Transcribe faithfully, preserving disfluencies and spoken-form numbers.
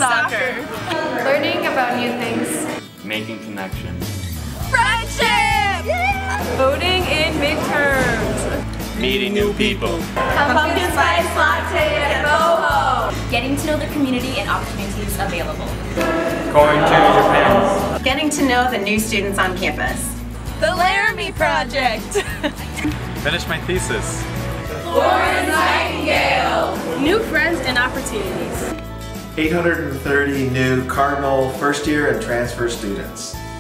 Soccer. Learning about new things. Making connections. Friendship! Yeah! Voting in midterms. Meeting new people. Pumpkin spice latte at Boho. Getting to know the community and opportunities available. Going to Japan. Getting to know the new students on campus. The Laramie Project. Finish my thesis. Florence Nightingale. New friends and opportunities. eight hundred thirty new Cardinal first year and transfer students.